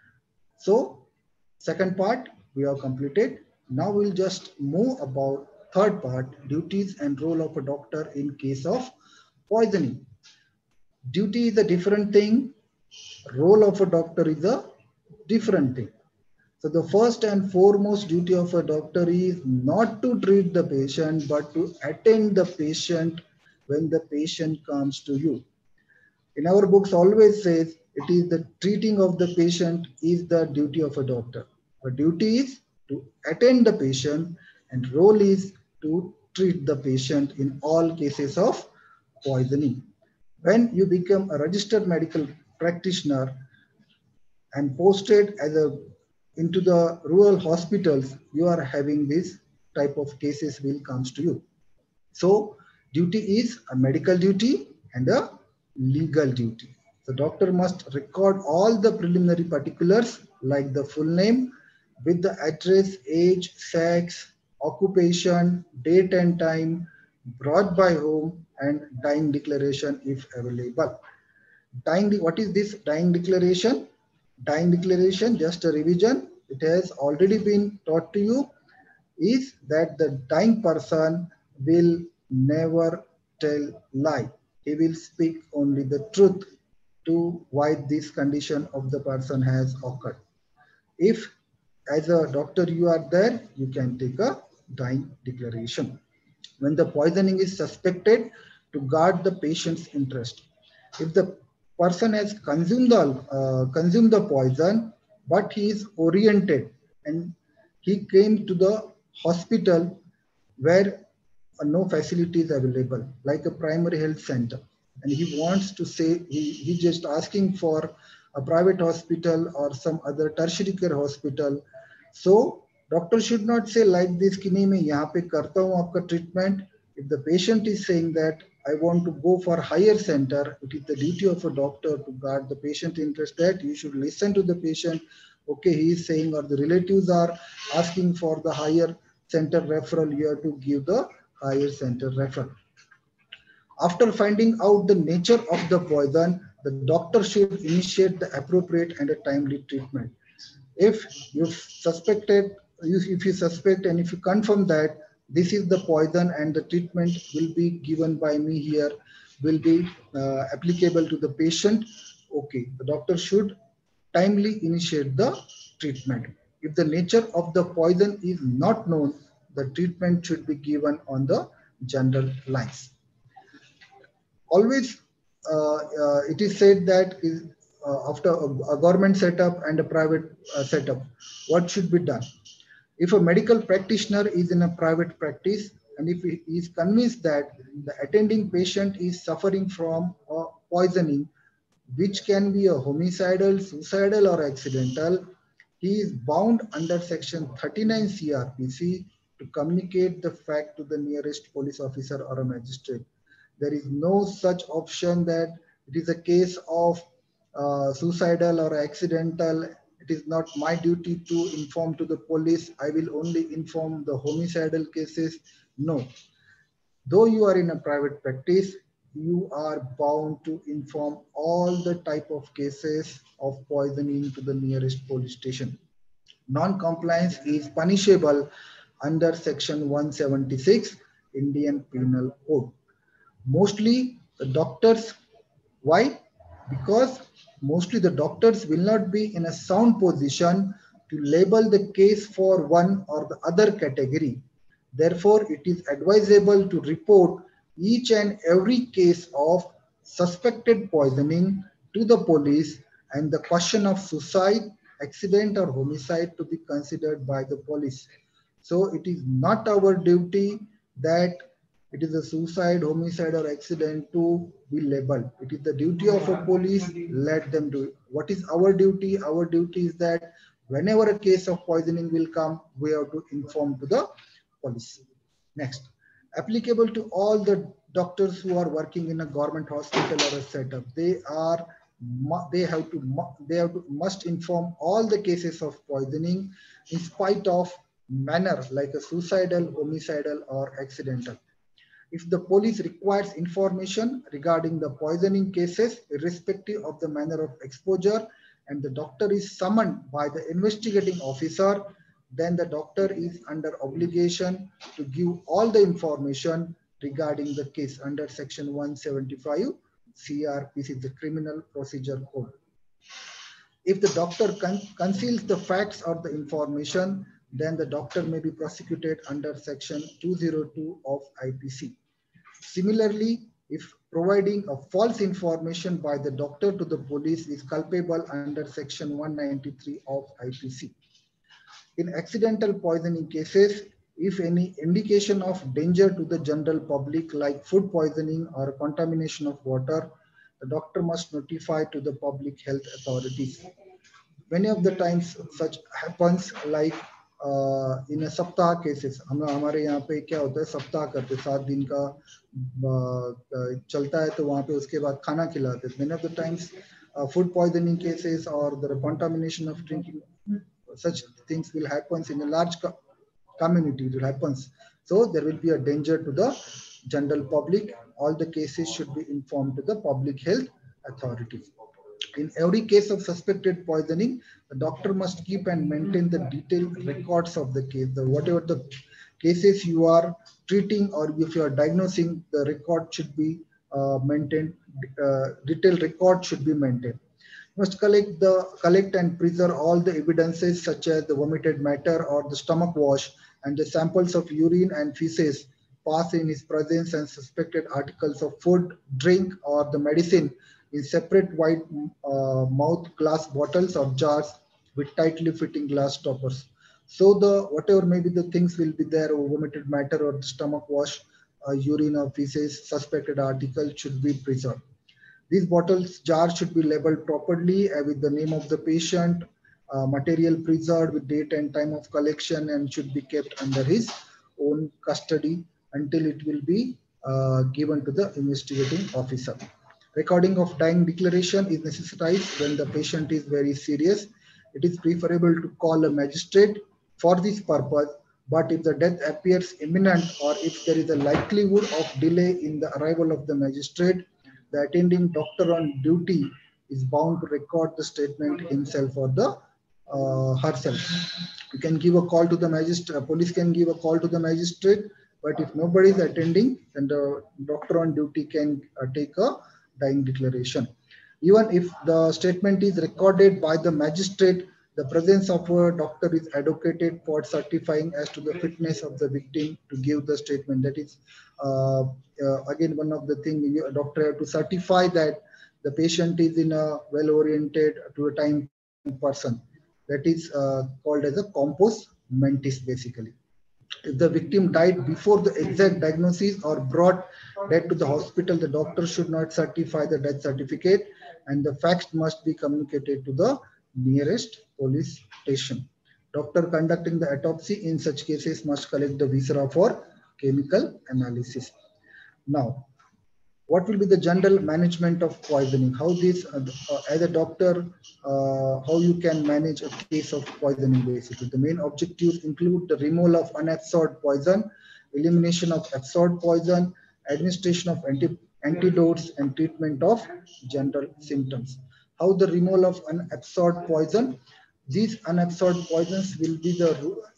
Speaker 1: So second part we have completed. Now we'll just move about third part, duties and role of a doctor in case of poisoning. Duty is a different thing. Role of a doctor is a different thing. So the first and foremost duty of a doctor is not to treat the patient, but to attend the patient when the patient comes to you. In our books always says it is the treating of the patient is the duty of a doctor. The duty is to attend the patient and role is to treat the patient in all cases of poisoning. When you become a registered medical practitioner and posted as a into the rural hospitals, you are having this type of cases will comes to you. So duty is a medical duty and a legal duty. The doctor must record all the preliminary particulars like the full name with the address, age, sex, occupation, date and time, brought by whom, and dying declaration if available. Dying, what is this dying declaration? Dying declaration, just a revision, it has already been taught to you, is that the dying person will never tell lie. He will speak only the truth to why this condition of the person has occurred. If as a doctor you are there, you can take a dying declaration. When the poisoning is suspected, to guard the patient's interest. If the person has consumed the, uh, consumed the poison, but he is oriented and he came to the hospital where uh, no facilities available, like a primary health center, and he wants to say, he, he just asking for a private hospital or some other tertiary care hospital. So doctor should not say like this कि नहीं मैं यहाँ पे करता हूँ आपका treatment. If the patient is saying that I want to go for higher center, it is the duty of a doctor to guard the patient interest, that you should listen to the patient. Okay, he is saying, or the relatives are asking for the higher center referral, you have to give the higher center referral. After finding out the nature of the poison, the doctor should initiate the appropriate and a timely treatment. If you suspected, if you suspect and if you confirm that this is the poison and the treatment will be given by me here, will be uh, applicable to the patient, okay, the doctor should timely initiate the treatment. If the nature of the poison is not known, the treatment should be given on the general lines. Always uh, uh, it is said that is, uh, after a, a government setup and a private uh, setup, what should be done? If a medical practitioner is in a private practice and if he is convinced that the attending patient is suffering from a poisoning, which can be a homicidal, suicidal or accidental, he is bound under section thirty-nine C R P C to communicate the fact to the nearest police officer or a magistrate. There is no such option that it is a case of uh, suicidal or accidental. It is not my duty to inform to the police. I will only inform the homicidal cases. No. Though you are in a private practice, you are bound to inform all the type of cases of poisoning to the nearest police station. Non-compliance is punishable under section one seventy-six Indian Penal Code. Mostly the doctors, why? Because mostly the doctors will not be in a sound position to label the case for one or the other category. Therefore, it is advisable to report each and every case of suspected poisoning to the police, and the question of suicide, accident or homicide to be considered by the police. So it is not our duty that it is a suicide, homicide, or accident to be labeled. It is the duty of a police, let them do it. What is our duty? Our duty is that whenever a case of poisoning will come, we have to inform to the police. Next, applicable to all the doctors who are working in a government hospital or a setup, they are they have to they have to must inform all the cases of poisoning in spite of manner like a suicidal, homicidal, or accidental. If the police requires information regarding the poisoning cases, irrespective of the manner of exposure, and the doctor is summoned by the investigating officer, then the doctor is under obligation to give all the information regarding the case under section one seventy-five C R P C, the Criminal Procedure Code. If the doctor con conceals the facts or the information, then the doctor may be prosecuted under section two oh two of I P C. Similarly, if providing a false information by the doctor to the police is culpable under section one ninety-three of I P C. In accidental poisoning cases, if any indication of danger to the general public like food poisoning or contamination of water, the doctor must notify to the public health authorities. Many of the times such happens like uh, in a saptah cases. हम हमारे यहाँ पे क्या होता है, सप्ताह करते सात दिन का चलता है, तो वहाँ पे उसके बाद खाना खिलाते. Many of the times uh, food poisoning cases or the contamination of drinking, such things will happen in a large co community. It happens. So there will be a danger to the general public. All the cases should be informed to the public health authorities. In every case of suspected poisoning, the doctor must keep and maintain the detailed records of the case. The, whatever the cases you are treating or if you are diagnosing, the record should be uh, maintained. Uh, detailed record should be maintained. Must collect the collect and preserve all the evidences such as the vomited matter or the stomach wash and the samples of urine and feces pass in his presence and suspected articles of food, drink, or the medicine in separate white uh, mouth glass bottles or jars with tightly fitting glass stoppers. So the whatever maybe the things will be there, or vomited matter or the stomach wash, uh, urine or feces, suspected article should be preserved. These bottles, jars should be labeled properly uh, with the name of the patient, uh, material preserved with date and time of collection, and should be kept under his own custody until it will be uh, given to the investigating officer. Recording of dying declaration is necessary when the patient is very serious. It is preferable to call a magistrate for this purpose, but if the death appears imminent or if there is a likelihood of delay in the arrival of the magistrate, the attending doctor on duty is bound to record the statement himself or the uh, herself. You can give a call to the magistrate, police can give a call to the magistrate, but if nobody is attending, then the doctor on duty can uh, take a dying declaration. Even if the statement is recorded by the magistrate, the presence of a doctor is advocated for certifying as to the fitness of the victim to give the statement. That is, uh, uh, again, one of the things, a doctor have to certify that the patient is in a well-oriented to a time person. That is uh, called as a compos mentis, basically. If the victim died before the exact diagnosis or brought death to the hospital, the doctor should not certify the death certificate, and the facts must be communicated to the nearest police station. Doctor conducting the autopsy in such cases must collect the viscera for chemical analysis. Now, what will be the general management of poisoning? How this, uh, uh, as a doctor, uh, how you can manage a case of poisoning basically. The main objectives include the removal of unabsorbed poison, elimination of absorbed poison, administration of anti antidotes, and treatment of general symptoms. How the removal of unabsorbed poison? These unabsorbed poisons will be the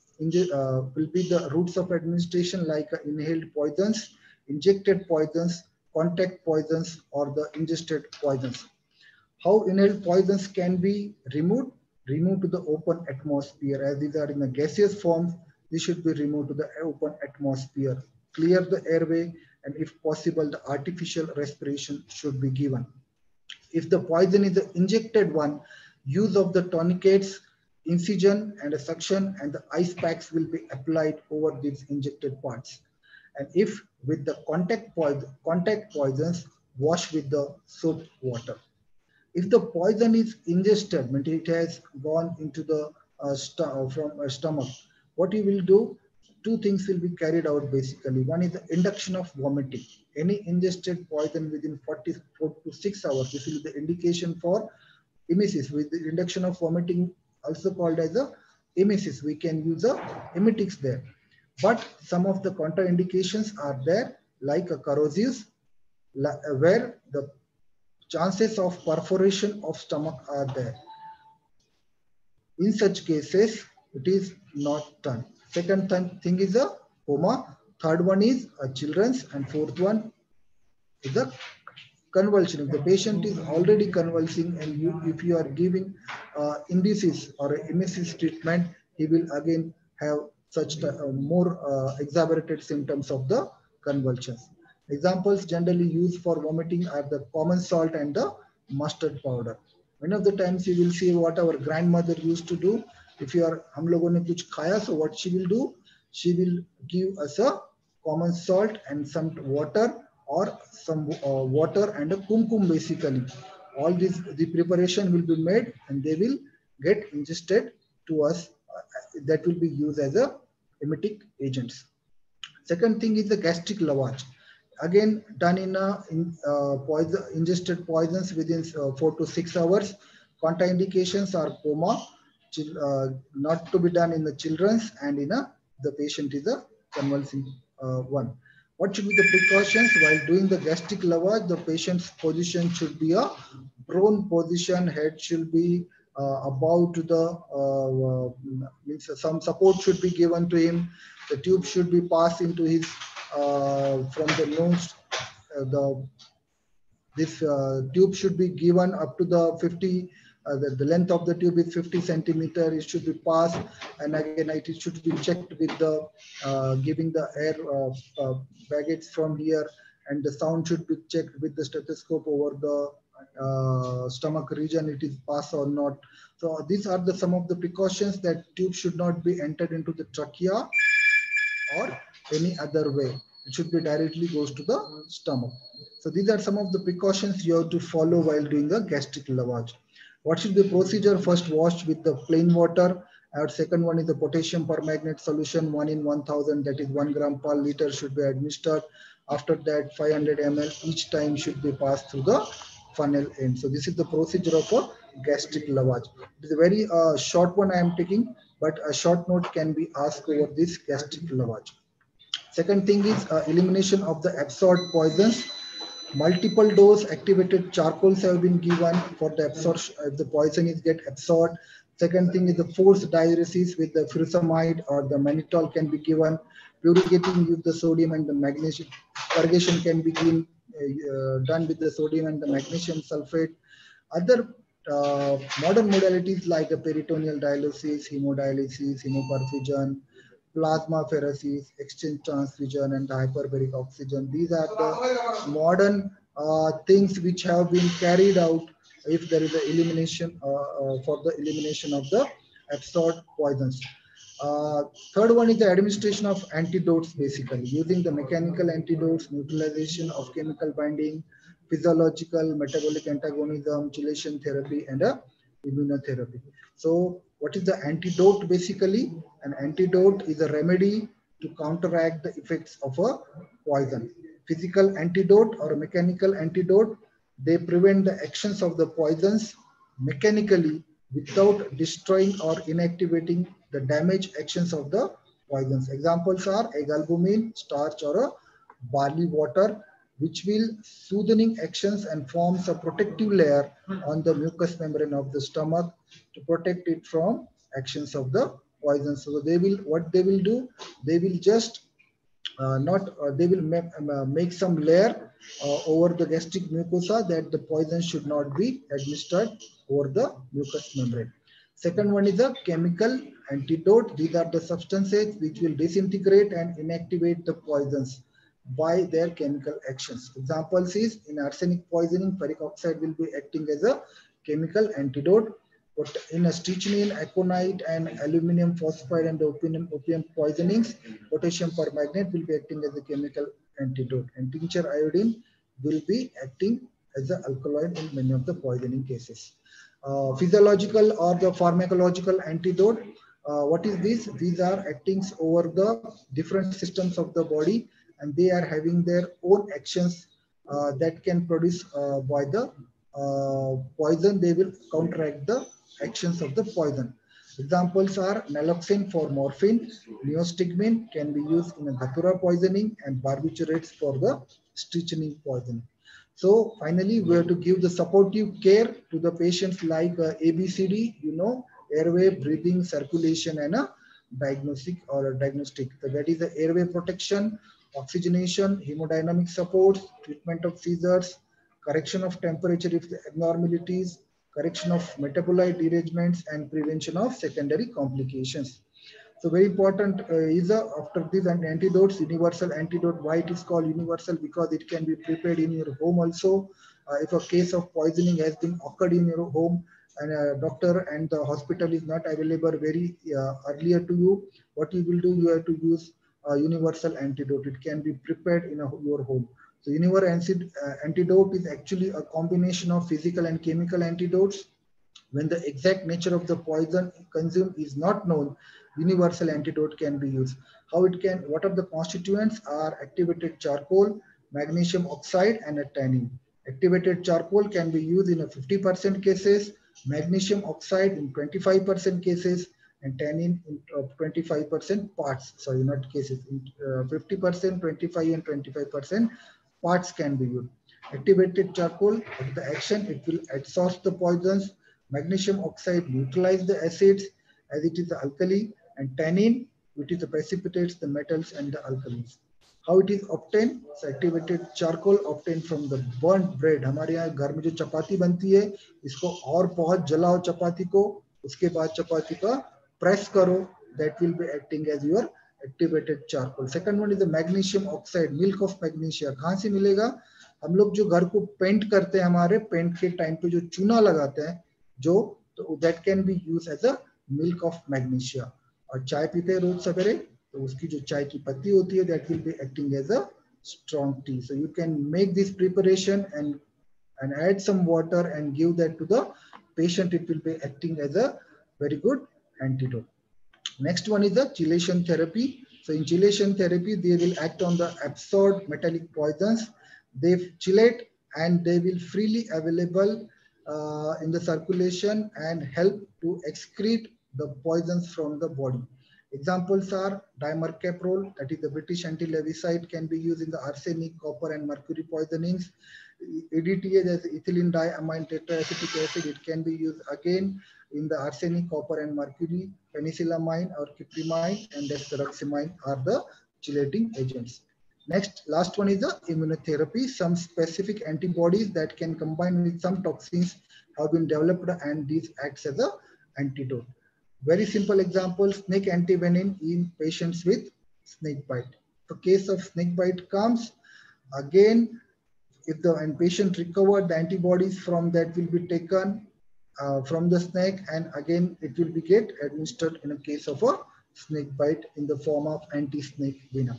Speaker 1: uh, will be the routes of administration, like uh, inhaled poisons, injected poisons, contact poisons, or the ingested poisons. How inhaled poisons can be removed? Removed to the open atmosphere. As these are in a gaseous form, these should be removed to the open atmosphere. Clear the airway, and if possible, the artificial respiration should be given. If the poison is the injected one, use of the tourniquets incision and a suction, and the ice packs will be applied over these injected parts. And if with the contact, poison, contact poisons, wash with the soap water. If the poison is ingested, means it has gone into the uh, st- from a stomach, what you will do, two things will be carried out basically. One is the induction of vomiting. Any ingested poison within forty-four to six hours, this is the indication for emesis. With the induction of vomiting, also called as a emesis, we can use a emetics there. But some of the contraindications are there, like a corrosives, where the chances of perforation of stomach are there. In such cases, it is not done. Second th thing is a coma. Third one is a children's, and fourth one is a convulsion. If the patient is already convulsing, and you, if you are giving uh, indices or emesis treatment, he will again have such uh, more uh, exacerbated symptoms of the convulsions. Examples generally used for vomiting are the common salt and the mustard powder. Many of the times you will see what our grandmother used to do. If you are hum logon ne kuch khaya, so what she will do, she will give us a common salt and some water, or some uh, water and a kumkum basically. All this, the preparation will be made and they will get ingested to us. Uh, that will be used as a emetic agents. Second thing is the gastric lavage. Again, done in a in, uh, poison, ingested poisons within uh, four to six hours. Contraindications are coma, uh, not to be done in the children's, and in a the patient is a convulsing uh, one. What should be the precautions while doing the gastric lavage? The patient's position should be a prone position. Head should be uh, above to the uh, uh, means some support should be given to him. The tube should be passed into his uh, from the nose. Uh, the this uh, tube should be given up to the fifty. Uh, the, the length of the tube is fifty centimeter. It should be passed, and again it should be checked with the uh, giving the air uh, uh, baggage from here, and the sound should be checked with the stethoscope over the uh, stomach region. It is passed or not. So these are the some of the precautions, that tube should not be entered into the trachea or any other way. It should be directly goes to the stomach. So these are some of the precautions you have to follow while doing the gastric lavage. What should be the procedure? First, wash with the plain water. And second one is the potassium permanganate solution, one in one thousand, that is one gram per liter should be administered. After that, five hundred milliliters each time should be passed through the funnel end. So this is the procedure of a gastric lavage. It is a very uh, short one I am taking, but a short note can be asked over this gastric lavage. Second thing is uh, elimination of the absorbed poisons. Multiple dose activated charcoals have been given for the absorption. If the poison is get absorbed. Second thing is the forced diuresis with the furosemide or the mannitol can be given. Purigating with the sodium and the magnesium. Purgation can be given, uh, done with the sodium and the magnesium sulfate. Other uh, modern modalities like the peritoneal dialysis, hemodialysis, hemoperfusion, plasmapheresis, exchange transfusion, and hyperbaric oxygen. These are the modern uh, things which have been carried out if there is an elimination uh, uh, for the elimination of the absorbed poisons. Uh, third one is the administration of antidotes, basically using the mechanical antidotes, neutralization of chemical binding, physiological, metabolic antagonism, chelation therapy, and a immunotherapy. So what is the antidote? Basically, an antidote is a remedy to counteract the effects of a poison. Physical antidote or a mechanical antidote, they prevent the actions of the poisons mechanically without destroying or inactivating the damage actions of the poisons. Examples are agalbumine, starch, or a barley water, which will soothing actions and forms a protective layer on the mucous membrane of the stomach to protect it from actions of the poison. So they will, what they will do, they will just uh, not, uh, they will make, uh, make some layer uh, over the gastric mucosa that the poison should not be administered over the mucous membrane. Second one is a chemical antidote. These are the substances which will disintegrate and inactivate the poisons by their chemical actions. Examples is in arsenic poisoning, ferric oxide will be acting as a chemical antidote. But in a strychnine, aconite, and aluminum phosphide and opium, opium poisonings, potassium permanganate will be acting as a chemical antidote, and tincture iodine will be acting as an alkaloid in many of the poisoning cases. Uh, physiological or the pharmacological antidote. Uh, what is this? These are actings over the different systems of the body, and they are having their own actions uh, that can produce uh, by the uh, poison. They will counteract the actions of the poison. Examples are naloxone for morphine, neostigmine can be used in a datura poisoning, and barbiturates for the strychnine poisoning. So finally, we have to give the supportive care to the patients like uh, A B C D, you know, airway, breathing, circulation, and a diagnostic or a diagnostic. So that is the airway protection, oxygenation, hemodynamic support, treatment of seizures, correction of temperature if the abnormalities, correction of metabolite derangements, and prevention of secondary complications. So very important uh, is uh, after this and antidotes, universal antidote. Why it is called universal? Because it can be prepared in your home also. Uh, if a case of poisoning has been occurred in your home and a doctor and the hospital is not available very uh, earlier to you, what you will do, you have to use a universal antidote. It can be prepared in a, your home. So universal uh, antidote is actually a combination of physical and chemical antidotes. When the exact nature of the poison consumed is not known, universal antidote can be used. How it can, what are the constituents are activated charcoal, magnesium oxide, and a tannin. Activated charcoal can be used in a fifty percent cases, magnesium oxide in twenty-five percent cases, and tannin in twenty-five percent parts, sorry, not cases, in uh, fifty percent, twenty-five and twenty-five percent parts can be used. Activated charcoal, the action, it will absorb the poisons. Magnesium oxide neutralize the acids as it is the alkali, and tannin, which is the precipitates the metals and the alkalis. How it is obtained? So activated charcoal obtained from the burnt bread. हमारे यहाँ घर में जो चपाती बनती है, इसको और बहुत जलाओ चपाती को, उसके बाद चपाती का press करो. That will be acting as your activated charcoal. Second one is the magnesium oxide, milk of magnesia. कहाँ से मिलेगा? हम लोग जो घर को पेंट करते हैं, हमारे पेंट के टाइम पे जो चूना लगाते हैं, जो तो that can be used as a milk of magnesia. और चाय पीते हैं रोज सवेरे, तो उसकी जो चाय की पत्ती होती है, that will be acting as a strong tea. So you can make this preparation and and add some water and give that to the patient. It will be acting as a very good antidote. Next one is the chelation therapy. So in chelation therapy, they will act on the absorbed metallic poisons. They chelate and they will freely available uh, in the circulation and help to excrete the poisons from the body. Examples are dimercaprol, that is the British anti-leviside, can be used in the arsenic, copper, and mercury poisonings. E D T A, that's ethylene diamine tetraacetic acid, it can be used again in the arsenic, copper, and mercury. Penicillamine or cyprimine and destruxamine are the chelating agents. Next, last one is the immunotherapy. Some specific antibodies that can combine with some toxins have been developed, and these acts as a antidote. Very simple example, snake antivenin in patients with snake bite. The case of snake bite comes, again, if the and patient recovered, the antibodies from that will be taken uh, from the snake, and again it will be get administered in a case of a snake bite in the form of anti-snake venom.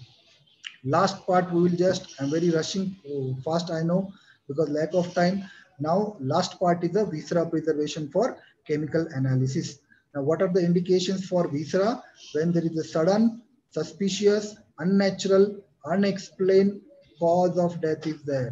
Speaker 1: Last part we will just, I'm very rushing oh, fast, I know, because lack of time. Now last part is the viscera preservation for chemical analysis. Now what are the indications for viscera? When there is a sudden, suspicious, unnatural, unexplained cause of death is there.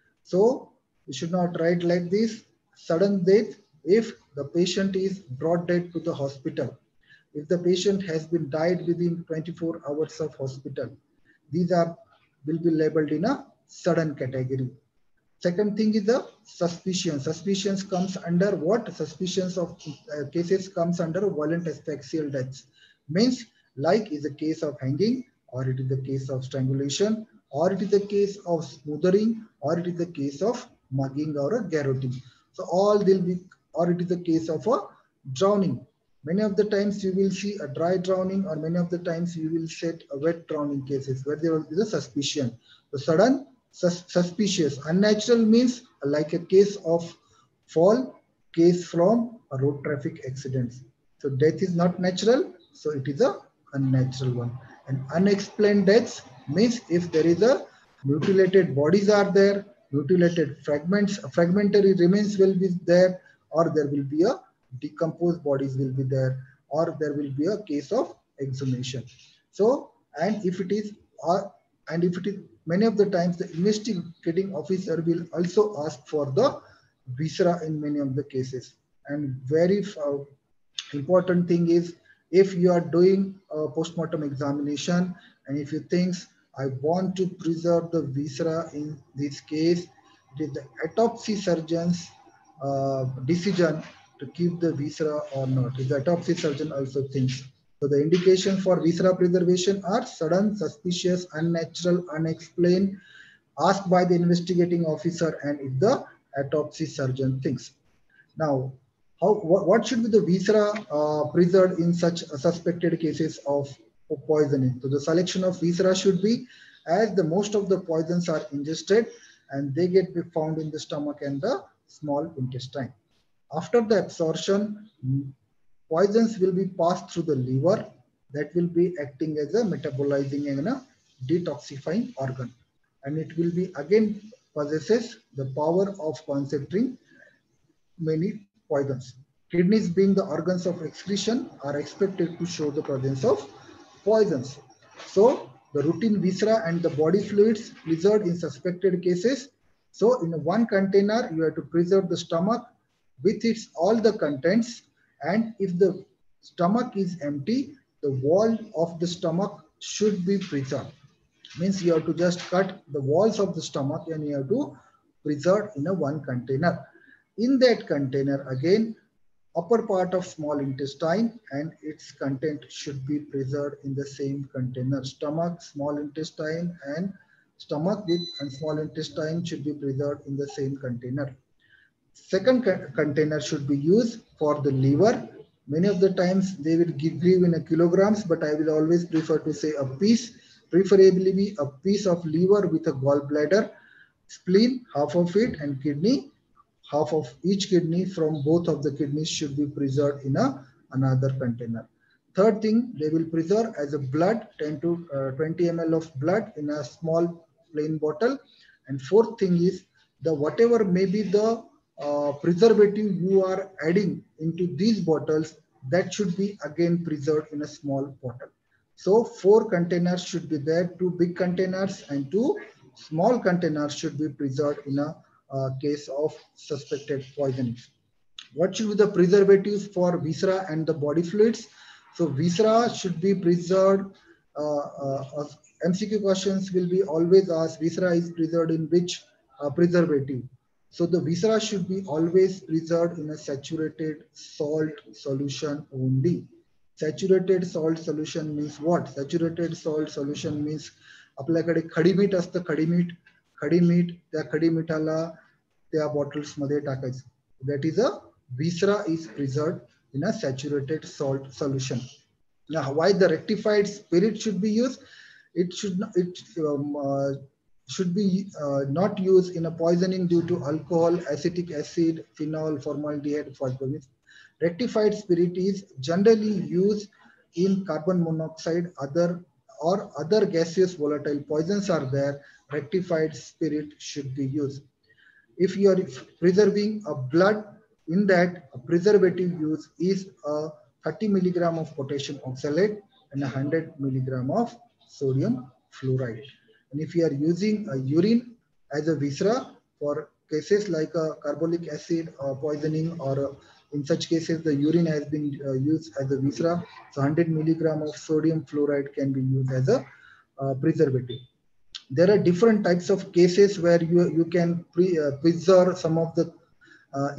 Speaker 1: So we should not write like this, sudden death, if the patient is brought dead to the hospital, if the patient has been died within twenty-four hours of hospital, these are will be labeled in a sudden category. Second thing is the suspicion. Suspicions comes under what? Suspicions of uh, cases comes under violent asphyxial deaths. Means like is a case of hanging, or it is a case of strangulation, or it is a case of smothering, or it is a case of mugging or a garroting. So all will be, or it is a case of a drowning. Many of the times you will see a dry drowning, or many of the times you will set a wet drowning cases where there will be the suspicion. The sudden, sus suspicious. Unnatural means like a case of fall, case from uh, road traffic accidents. So death is not natural, so it is a unnatural one. And unexplained deaths means if there is a mutilated bodies are there, mutilated fragments, fragmentary remains will be there, or there will be a decomposed bodies will be there, or there will be a case of exhumation. So, and if it is, or and if it is, many of the times the investigating officer will also ask for the viscera in many of the cases. And very uh, important thing is, if you are doing a postmortem examination and if you think I want to preserve the viscera in this case, it is the autopsy surgeon's uh, decision to keep the viscera or not. If the autopsy surgeon also thinks. So the indication for viscera preservation are sudden, suspicious, unnatural, unexplained, asked by the investigating officer, and if the autopsy surgeon thinks. Now, how what, what should be the viscera uh, preserved in such uh, suspected cases of, of poisoning? So the selection of viscera should be, as the most of the poisons are ingested and they get be found in the stomach and the small intestine. After the absorption, poisons will be passed through the liver, that will be acting as a metabolizing and a detoxifying organ, and it will be again possesses the power of concentrating many poisons. Kidneys, being the organs of excretion, are expected to show the presence of poisons. So the routine viscera and the body fluids preserved in suspected cases. So in one container, you have to preserve the stomach with its all the contents, and if the stomach is empty, the wall of the stomach should be preserved. Means you have to just cut the walls of the stomach and you have to preserve in a one container. In that container, again, upper part of small intestine and its content should be preserved in the same container. Stomach, small intestine, and stomach with and small intestine should be preserved in the same container. Second co container should be used for the liver. Many of the times they will give, give in a kilograms, but I will always prefer to say a piece, preferably be a piece of liver with a gallbladder, spleen, half of it, and kidney. Half of each kidney from both of the kidneys should be preserved in a another container. Third thing, they will preserve as a blood, ten to twenty milliliters of blood in a small plain bottle. And fourth thing is the whatever may be the uh, preservative you are adding into these bottles, that should be again preserved in a small bottle. So four containers should be there, two big containers and two small containers should be preserved in a uh, case of suspected poisoning. What should be the preservatives for viscera and the body fluids? So viscera should be preserved. Uh, uh, M C Q questions will be always asked, viscera is preserved in which uh, preservative? So the viscera should be always preserved in a saturated salt solution only. Saturated salt solution means what? Saturated salt solution means आपल्याकडे खडी मीठ असतं, खडी मीठ खडी मीठ त्या खडी मिठाला त्या बॉटल्स मध्ये टाकायचं. That is a viscera is preserved in a saturated salt solution. Now, why the rectified spirit should be used? It should not, it um, uh, should be uh, not used in a poisoning due to alcohol, acetic acid, phenol, formaldehyde, phosphorus. Rectified spirit is generally used in carbon monoxide, other or other gaseous volatile poisons are there. Rectified spirit should be used. If you are preserving a blood, in that a preservative use is a thirty milligram of potassium oxalate and one hundred milligram of sodium fluoride. And if you are using a urine as a viscera for cases like a carbolic acid or poisoning, or a, in such cases the urine has been uh, used as a viscera, so one hundred milligram of sodium fluoride can be used as a uh, preservative. There are different types of cases where you, you can pre, uh, preserve some of the uh,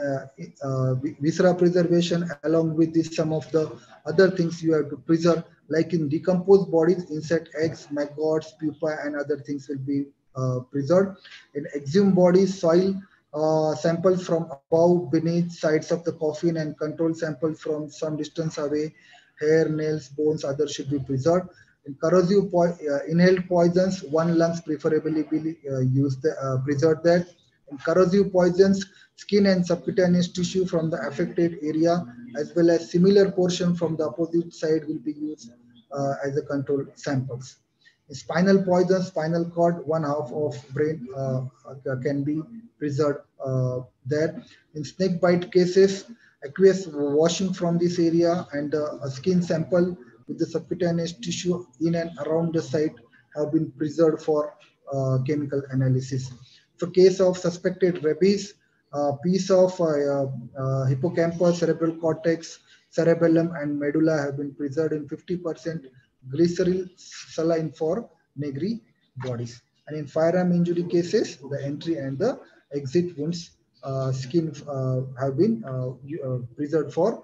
Speaker 1: uh, uh, viscera preservation along with this, some of the other things you have to preserve, like in decomposed bodies, insect eggs, maggots, pupa, and other things will be uh, preserved. In exhumed bodies, soil uh, samples from above, beneath, sides of the coffin, and control samples from some distance away, hair, nails, bones, others should be preserved. In corrosive po uh, inhaled poisons, one lungs preferably be uh, used, uh, preserved there. In corrosive poisons, skin and subcutaneous tissue from the affected area as well as similar portion from the opposite side will be used uh, as a control samples. In spinal poison, spinal cord, one half of brain uh, can be preserved uh, there. In snake bite cases, aqueous washing from this area and uh, a skin sample with the subcutaneous tissue in and around the site have been preserved for uh, chemical analysis. For case of suspected rabies, uh, piece of uh, uh, hippocampus, cerebral cortex, cerebellum, and medulla have been preserved in fifty percent glycerol saline for negri bodies. And in firearm injury cases, the entry and the exit wounds uh, skin uh, have been uh, uh, preserved for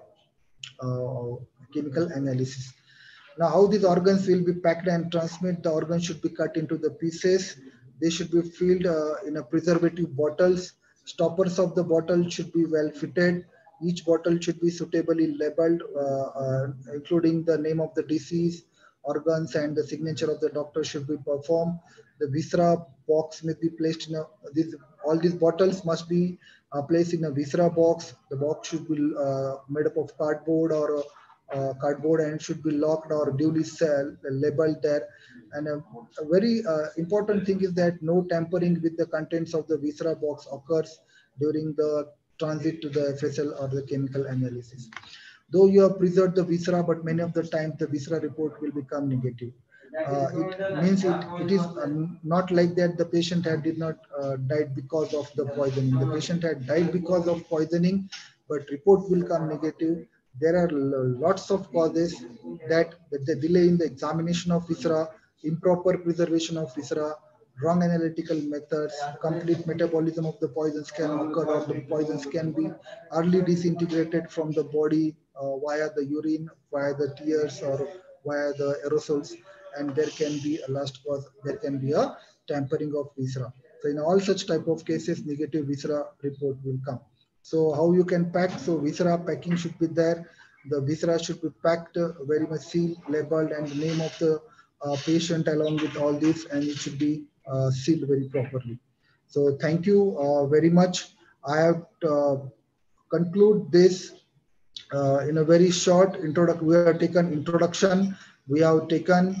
Speaker 1: uh, chemical analysis. Now, how these organs will be packed and transmit? The organs should be cut into the pieces. They should be filled uh, in a preservative bottles. Stoppers of the bottle should be well fitted. Each bottle should be suitably labeled, uh, uh, including the name of the disease, organs, and the signature of the doctor should be performed. The viscera box may be placed in a, these, all these bottles must be uh, placed in a viscera box. The box should be uh, made up of cardboard or uh, uh, cardboard and should be locked or duly sell, labeled there. And a, a very uh, important thing is that no tampering with the contents of the viscera box occurs during the transit to the F S L or the chemical analysis. Though you have preserved the viscera, but many of the times the viscera report will become negative. Uh, it means it, it is um, not like that the patient had did not uh, died because of the poisoning. The patient had died because of poisoning, but report will come negative. There are lots of causes that, that the delay in the examination of viscera, improper preservation of viscera, wrong analytical methods, complete metabolism of the poisons can occur, or the poisons can be early disintegrated from the body uh, via the urine, via the tears, or via the aerosols, and there can be a last cause, there can be a tampering of viscera. So in all such type of cases, negative viscera report will come. So how you can pack? So viscera packing should be there. The viscera should be packed uh, very much sealed, labeled, and the name of the uh, patient along with all this, and it should be uh, sealed very properly. So thank you uh, very much. I have uh, conclude this uh, in a very short introduction. We have taken introduction. We have taken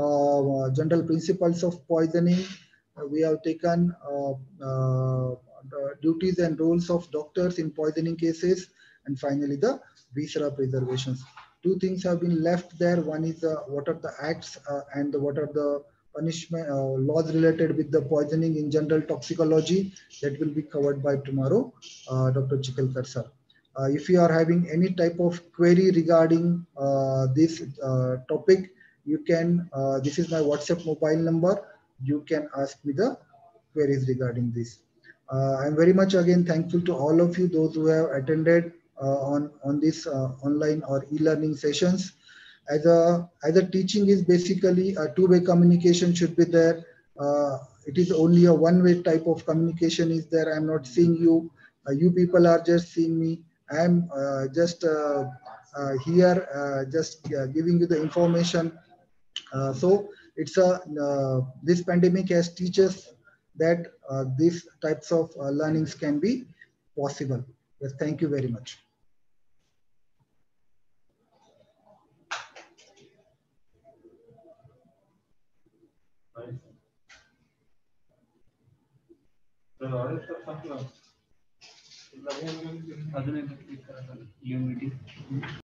Speaker 1: uh, general principles of poisoning. Uh, we have taken uh, uh, duties and roles of doctors in poisoning cases, and finally the viscera preservations. Two things have been left there. One is uh, what are the acts uh, and the, what are the punishment uh, laws related with the poisoning in general toxicology, that will be covered by tomorrow, uh, Doctor Chikalkar sir. Uh, if you are having any type of query regarding uh, this uh, topic, you can, uh, this is my WhatsApp mobile number. You can ask me the queries regarding this. Uh, I'm very much again thankful to all of you, those who have attended uh, on, on this uh, online or e-learning sessions. As a, as a teaching is basically a two-way communication should be there. Uh, it is only a one-way type of communication is there. I'm not seeing you. Uh, you people are just seeing me. I'm uh, just uh, uh, here, uh, just uh, giving you the information. Uh, so it's a uh, this pandemic has teaches that uh, these types of uh, learnings can be possible. Yes, thank you very much.
Speaker 3: ಅದನ್ನೇ